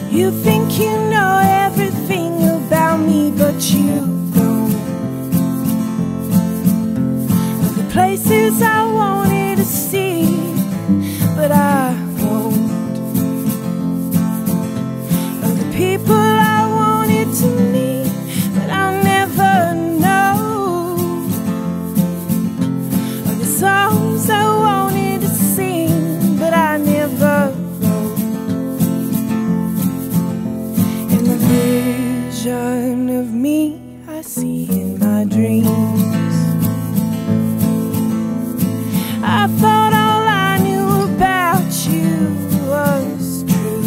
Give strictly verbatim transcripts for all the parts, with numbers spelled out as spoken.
You think you know everything about me, but you don't. Of the places I wanted to see, but I won't. Of the people I wanted to meet, but I'll never know. Of the songs I wanted to sing, but I never wrote. And the vision of me I see in my dreams. I thought all I knew about you was true.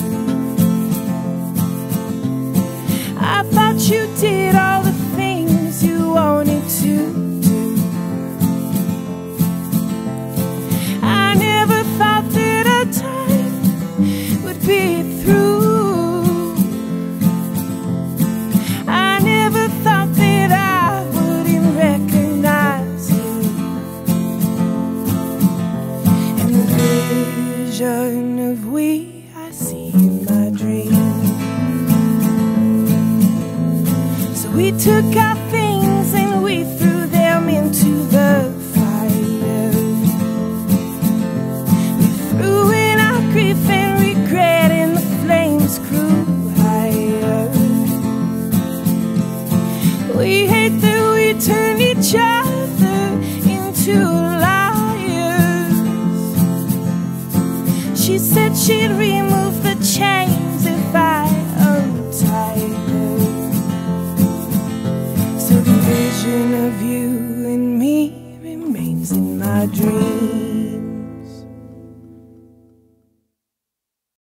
I thought you did all the things you wanted to do. I never thought that our time would be through. I never thought that I wouldn't recognize you. And the vision of we I see in my dreams. So we took our things and we threw them into the fire. We threw in our grief and regret, and the flames grew higher. We hate that we turned each other into liars. She said she'd remove the chains if I untied her. So the vision of you and me remains in my dreams.